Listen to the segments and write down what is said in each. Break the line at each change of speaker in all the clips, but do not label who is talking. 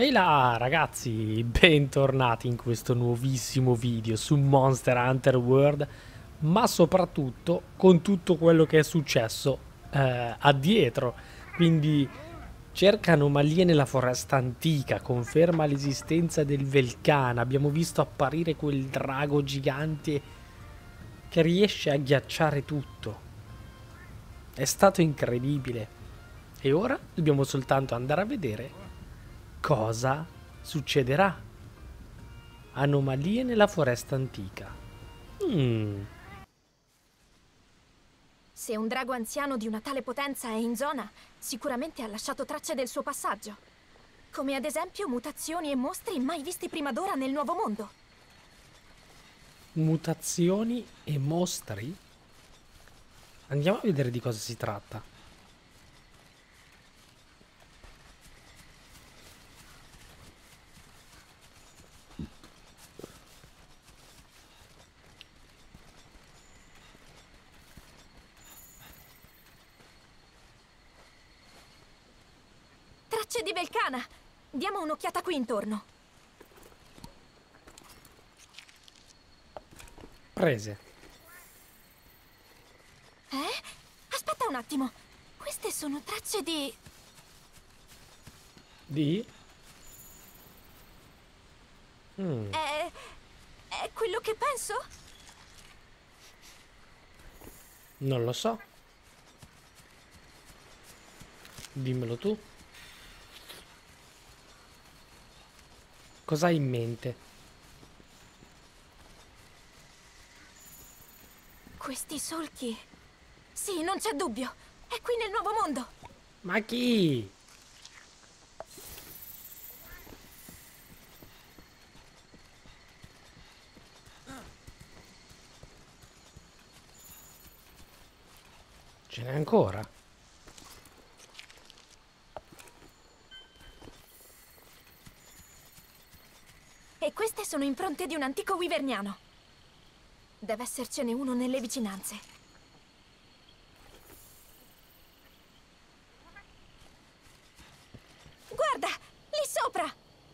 Ehi là ragazzi, bentornati in questo nuovissimo video su Monster Hunter World, ma soprattutto con tutto quello che è successo addietro. Quindi cerca anomalie nella foresta antica, conferma l'esistenza del Velcana, abbiamo visto apparire quel drago gigante che riesce a ghiacciare tutto. È stato incredibile. E ora dobbiamo soltanto andare a vedere cosa succederà. Anomalie nella foresta antica.
Se un drago anziano di una tale potenza è in zona, sicuramente ha lasciato tracce del suo passaggio. Come ad esempio mutazioni e mostri mai visti prima d'ora nel Nuovo Mondo.
Mutazioni e mostri? Andiamo a vedere di cosa si tratta.
Tracce di Velcana! Diamo un'occhiata qui intorno.
Prese.
Aspetta un attimo. Queste sono tracce di...
Di?
È quello che penso?
Non lo so. Dimmelo tu. Cosa hai in mente?
Questi solchi... Sì, non c'è dubbio. È qui nel Nuovo Mondo.
Ma chi? Ce n'è ancora?
E queste sono impronte di un antico wyverniano. Deve essercene uno nelle vicinanze. Guarda, lì sopra!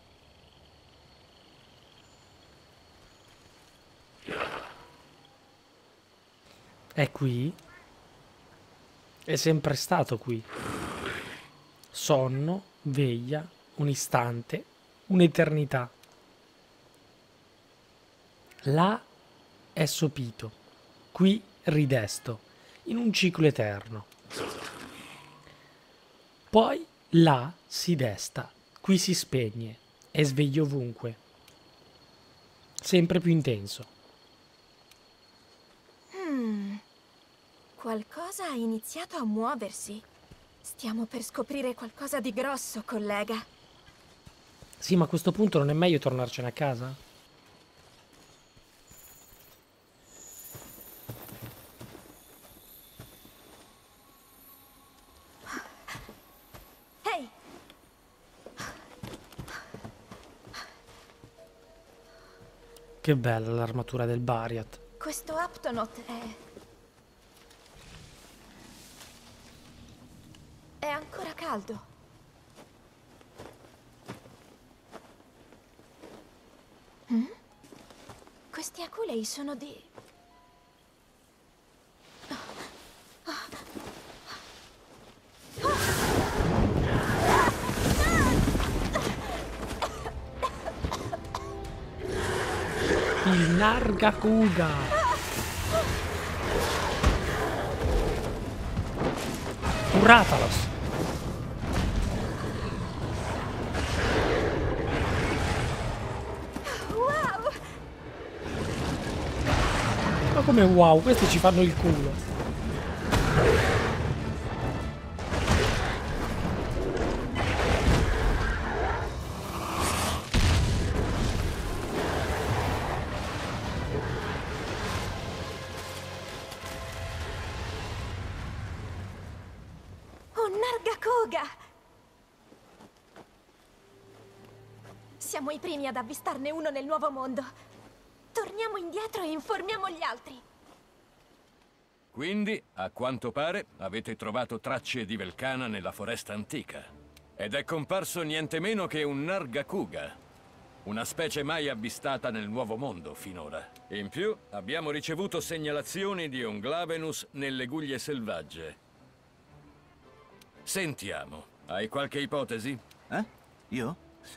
È qui? È sempre stato qui. Sonno, veglia, un istante, un'eternità. Là è sopito, qui ridesto, in un ciclo eterno. Poi là si desta, qui si spegne, è sveglio ovunque. Sempre più intenso.
Qualcosa ha iniziato a muoversi. Stiamo per scoprire qualcosa di grosso, collega.
Sì, ma a questo punto non è meglio tornarcene a casa?
Ehi!
Che bella l'armatura del Bariat.
Questo Aptonoth è ancora caldo. Questi aculei sono di...
Il Nargacuga! Curatalos!
Wow!
Ma come wow, questi ci fanno il culo!
Un Nargacuga! Siamo i primi ad avvistarne uno nel Nuovo Mondo. Torniamo indietro e informiamo gli altri.
Quindi, a quanto pare, avete trovato tracce di Velcana nella foresta antica. Ed è comparso niente meno che un Nargacuga. Una specie mai avvistata nel Nuovo Mondo finora. In più, abbiamo ricevuto segnalazioni di un Glavenus nelle guglie selvagge. Sentiamo, hai qualche ipotesi?
Io?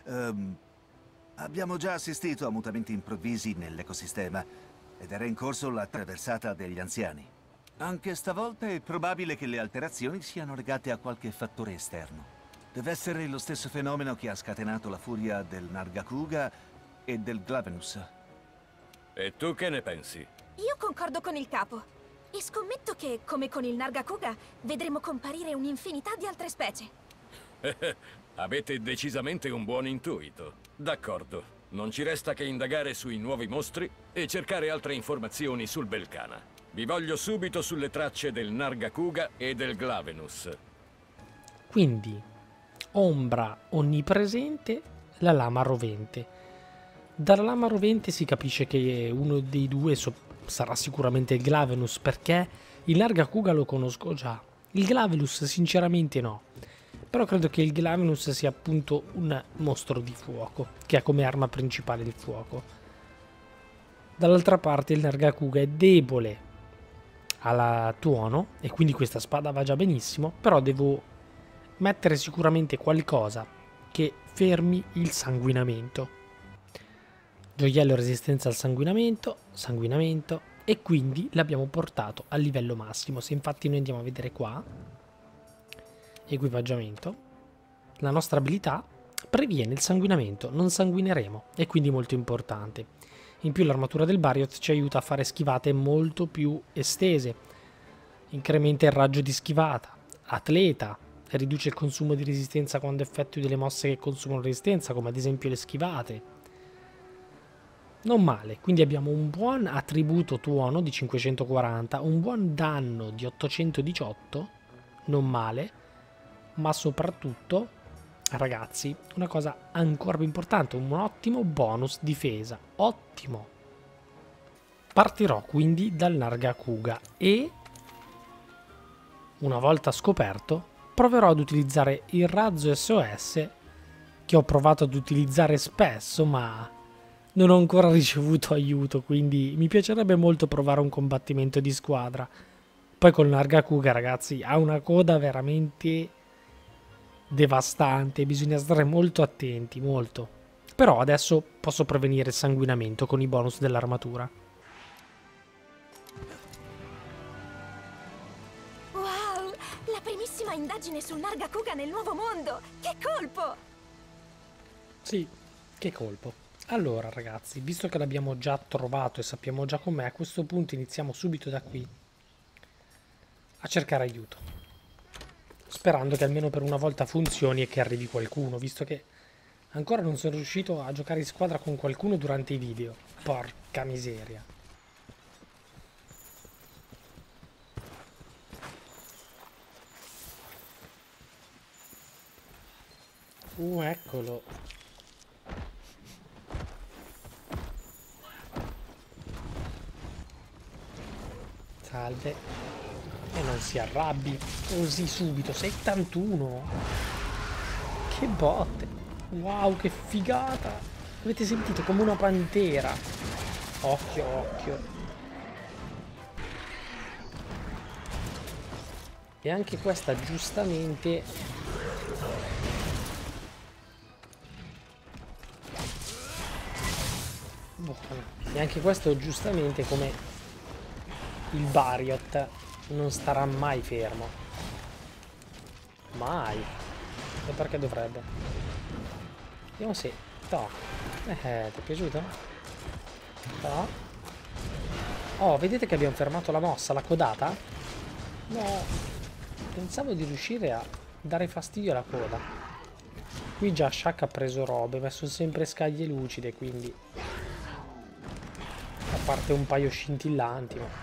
Abbiamo già assistito a mutamenti improvvisi nell'ecosistema ed era in corso la traversata degli anziani. Anche stavolta è probabile che le alterazioni siano legate a qualche fattore esterno. Deve essere lo stesso fenomeno che ha scatenato la furia del Nargacuga e del Glavenus.
E tu che ne pensi?
Io concordo con il capo. E scommetto che, come con il Nargacuga, vedremo comparire un'infinità di altre specie.
Avete decisamente un buon intuito. D'accordo, non ci resta che indagare sui nuovi mostri e cercare altre informazioni sul Belcana. Vi voglio subito sulle tracce del Nargacuga e del Glavenus.
Quindi, ombra onnipresente, la lama rovente. Dalla lama rovente si capisce che uno dei due sarà sicuramente il Glavenus, perché il Nargacuga lo conosco già. Il Glavenus sinceramente no. Però credo che il Glavenus sia appunto un mostro di fuoco, che ha come arma principale il fuoco. Dall'altra parte il Nargacuga è debole alla tuono, e quindi questa spada va già benissimo, però devo mettere sicuramente qualcosa che fermi il sanguinamento. Gioiello resistenza al sanguinamento, sanguinamento, e quindi l'abbiamo portato al livello massimo. Se infatti noi andiamo a vedere qua, equipaggiamento, la nostra abilità previene il sanguinamento, non sanguineremo, e quindi molto importante. In più l'armatura del Bariot ci aiuta a fare schivate molto più estese, incrementa il raggio di schivata, atleta, riduce il consumo di resistenza quando effettui delle mosse che consumano resistenza, come ad esempio le schivate. Non male, quindi abbiamo un buon attributo tuono di 540, un buon danno di 818, non male, ma soprattutto, ragazzi, una cosa ancora più importante, un ottimo bonus difesa, ottimo. Partirò quindi dal Nargacuga e, una volta scoperto, proverò ad utilizzare il razzo SOS, che ho provato ad utilizzare spesso, ma non ho ancora ricevuto aiuto, quindi mi piacerebbe molto provare un combattimento di squadra. Poi col Nargacuga, ragazzi, ha una coda veramente devastante, bisogna stare molto attenti, molto. Però adesso posso prevenire il sanguinamento con i bonus dell'armatura.
Wow! La primissima indagine sul Nargacuga nel Nuovo Mondo! Che colpo!
Sì, che colpo. Allora ragazzi, visto che l'abbiamo già trovato e sappiamo già com'è, a questo punto iniziamo subito da qui a cercare aiuto, sperando che almeno per una volta funzioni e che arrivi qualcuno, visto che ancora non sono riuscito a giocare in squadra con qualcuno durante i video. Porca miseria. Eccolo. Salve. E non si arrabbi così subito. 71. Che botte. Wow, che figata. Avete sentito? Come una pantera. Occhio, occhio. E anche questa giustamente... E anche questo giustamente, come il Bariot, non starà mai fermo. Mai. E perché dovrebbe? Vediamo se... No. Ti è piaciuto? No. Oh, vedete che abbiamo fermato la mossa, la codata? No. Pensavo di riuscire a dare fastidio alla coda. Qui già Shaq ha preso robe, ma sono sempre scaglie lucide, quindi... A parte un paio scintillanti, ma...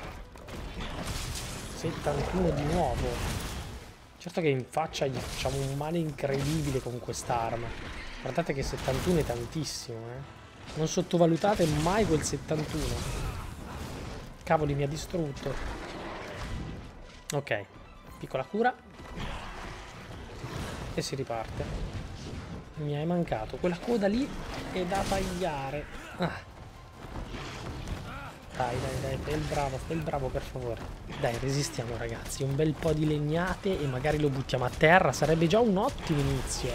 71 di nuovo. Certo che in faccia gli facciamo un male incredibile con quest'arma. Guardate che 71 è tantissimo, eh. Non sottovalutate mai quel 71. Cavoli, mi ha distrutto. Ok, piccola cura. e si riparte. Mi hai mancato. Quella coda lì è da tagliare. Ah. Dai, fai il bravo per favore. Dai, resistiamo ragazzi, un bel po' di legnate e magari lo buttiamo a terra, sarebbe già un ottimo inizio,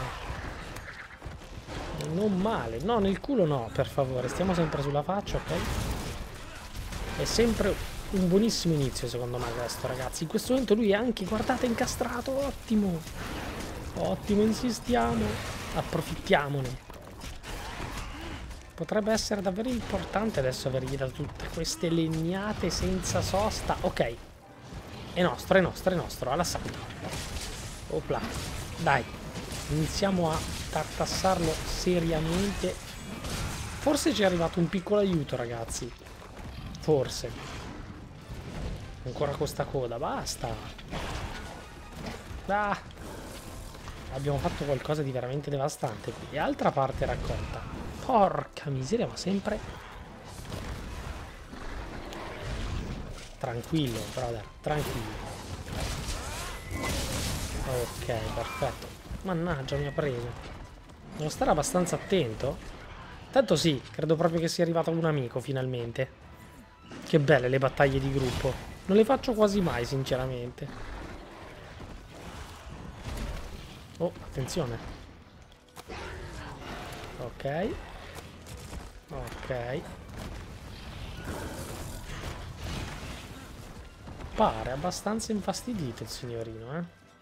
Non male, no, nel culo no, per favore, stiamo sempre sulla faccia, ok? È sempre un buonissimo inizio secondo me questo, ragazzi. In questo momento lui è anche, guardate, incastrato, ottimo. Ottimo, insistiamo, approfittiamone. Potrebbe essere davvero importante adesso avergli dato tutte queste legnate senza sosta. Ok. È nostro, all'assalto. Opla. Dai. Iniziamo a tartassarlo seriamente. Forse ci è arrivato un piccolo aiuto, ragazzi. Forse. Ancora con sta coda, basta. Ah. Abbiamo fatto qualcosa di veramente devastante qui. E altra parte raccolta. Porca miseria, ma sempre... Tranquillo, brother, tranquillo. Ok, perfetto. Mannaggia, mi ha preso. Devo stare abbastanza attento. Tanto sì, credo proprio che sia arrivato un amico, finalmente. Che belle le battaglie di gruppo. Non le faccio quasi mai, sinceramente. Oh, attenzione. Ok. Ok. Pare abbastanza infastidito il signorino,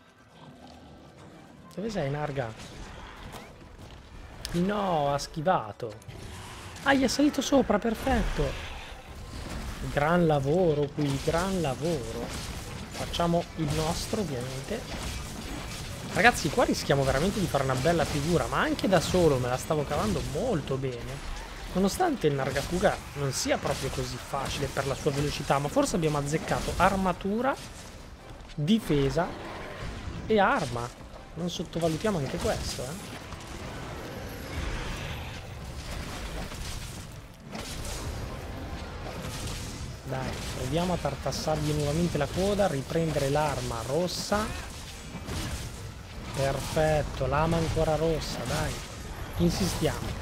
Dove sei, Narga? No, ha schivato. Ah, gli è salito sopra, perfetto. Gran lavoro qui, gran lavoro. Facciamo il nostro, ovviamente. Ragazzi, qua rischiamo veramente di fare una bella figura, ma anche da solo me la stavo cavando molto bene. Nonostante il Nargacuga non sia proprio così facile per la sua velocità, ma forse abbiamo azzeccato armatura, difesa e arma. Non sottovalutiamo anche questo, Dai, proviamo a tartassargli nuovamente la coda, riprendere l'arma rossa. Perfetto, lama ancora rossa, dai. Insistiamo.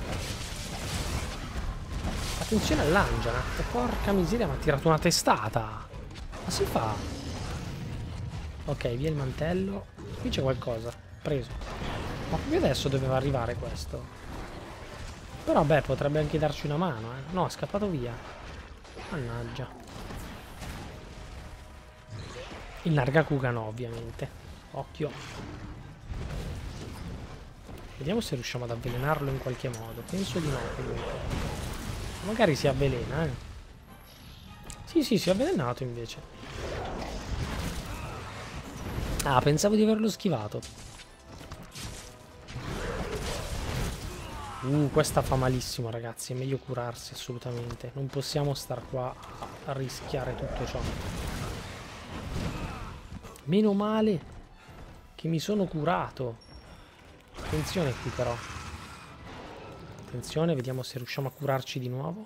Attenzione all'Angiana. Porca miseria, mi ha tirato una testata. Ma si fa? Ok, via il mantello. Qui c'è qualcosa. Preso. Ma proprio adesso doveva arrivare questo. Però beh, potrebbe anche darci una mano, No, è scappato via. Mannaggia. Il Nargacuga no, ovviamente. Occhio. Vediamo se riusciamo ad avvelenarlo in qualche modo. Penso di no, comunque. Magari si avvelena, Sì, si è avvelenato invece. Ah, pensavo di averlo schivato. Questa fa malissimo, ragazzi. È meglio curarsi, assolutamente. Non possiamo star qua a rischiare tutto ciò. Meno male che mi sono curato. Attenzione qui, però. Attenzione, vediamo se riusciamo a curarci di nuovo.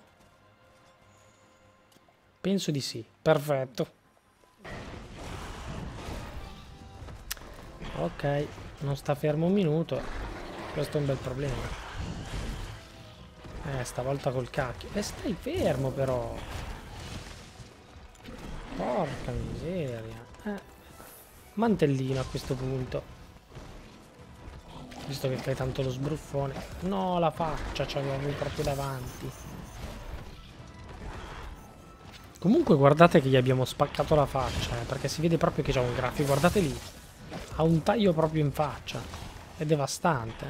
Penso di sì. Perfetto. Ok, non sta fermo un minuto. Questo è un bel problema. Stavolta col cacchio. Stai fermo però. Porca miseria. Mantellino a questo punto. Visto che fai tanto lo sbruffone. No, la faccia ce l'avevo proprio davanti. Comunque guardate che gli abbiamo spaccato la faccia, perché si vede proprio che c'ha un grafico. Guardate lì. Ha un taglio proprio in faccia. È devastante,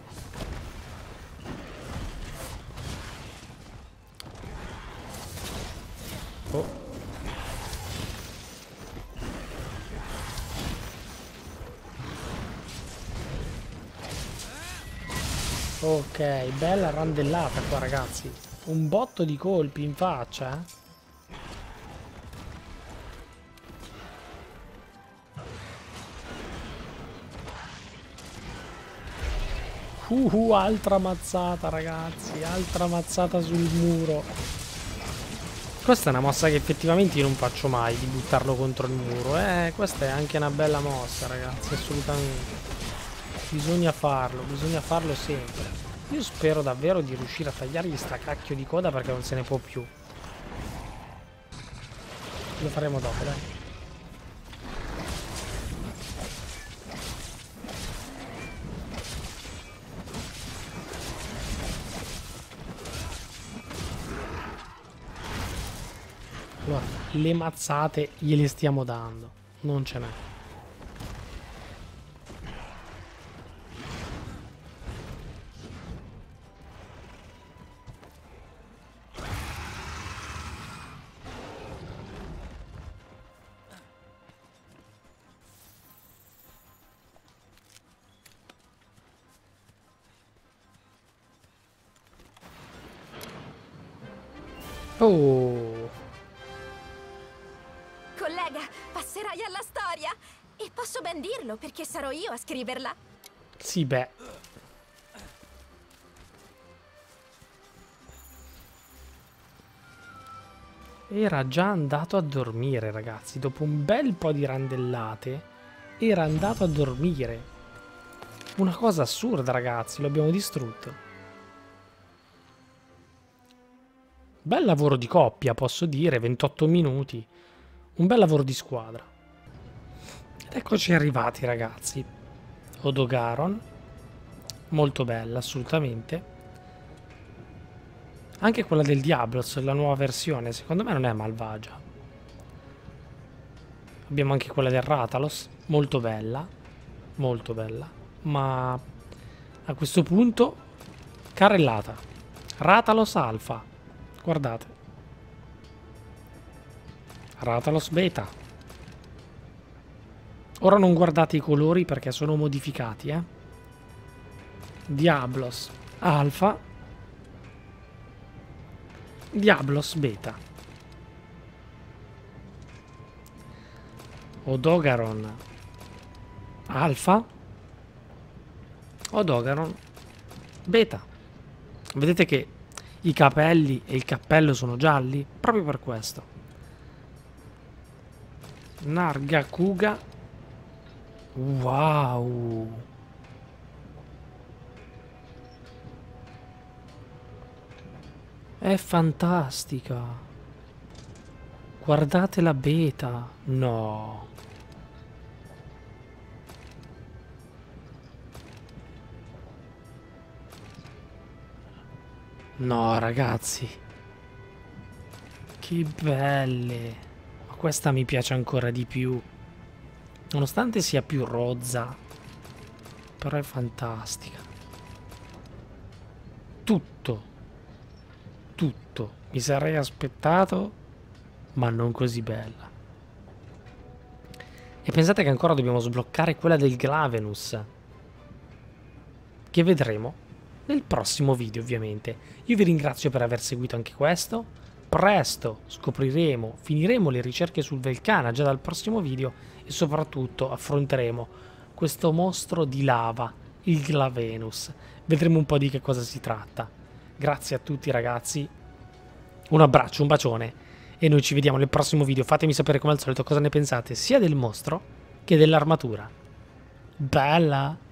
Oh. Ok, bella randellata qua, ragazzi. Un botto di colpi in faccia, altra mazzata, ragazzi. Altra mazzata sul muro. Questa è una mossa che effettivamente io non faccio mai, di buttarlo contro il muro. Questa è anche una bella mossa, ragazzi, assolutamente. bisogna farlo sempre. Io spero davvero di riuscire a tagliargli sta cacchio di coda perché non se ne può più. Lo faremo dopo, dai. Allora, le mazzate gliele stiamo dando, non ce n'è. Oh,
Collega, passerai alla storia! E posso ben dirlo, perché sarò io a scriverla.
sì, beh. Era già andato a dormire, ragazzi. Dopo un bel po' di randellate, era andato a dormire. Una cosa assurda, ragazzi. Lo abbiamo distrutto. Bel lavoro di coppia, posso dire. 28 minuti. Un bel lavoro di squadra. Ed eccoci arrivati, ragazzi. Odogaron. Molto bella, assolutamente. Anche quella del Diablos, la nuova versione, secondo me non è malvagia. Abbiamo anche quella del Ratalos, molto bella. Molto bella. Ma a questo punto, carrellata. Ratalos Alpha. Guardate. Ratalos Beta. Ora non guardate i colori perché sono modificati, eh. Diablos Alpha. Diablos Beta. Odogaron Alpha. Odogaron Beta. Vedete che i capelli e il cappello sono gialli? Proprio per questo. Nargacuga. Wow. È fantastica. Guardate la beta. No. No, ragazzi. Che belle. Ma questa mi piace ancora di più. Nonostante sia più rozza. Però è fantastica. Tutto. Tutto. Mi sarei aspettato, ma non così bella. E pensate che ancora dobbiamo sbloccare quella del Glavenus, che vedremo nel prossimo video, ovviamente. Io vi ringrazio per aver seguito anche questo. Presto scopriremo, finiremo le ricerche sul Velcana già dal prossimo video e soprattutto affronteremo questo mostro di lava, il Glavenus. Vedremo un po' di che cosa si tratta. Grazie a tutti, ragazzi. Un abbraccio, un bacione e noi ci vediamo nel prossimo video. Fatemi sapere come al solito cosa ne pensate sia del mostro che dell'armatura. Bella!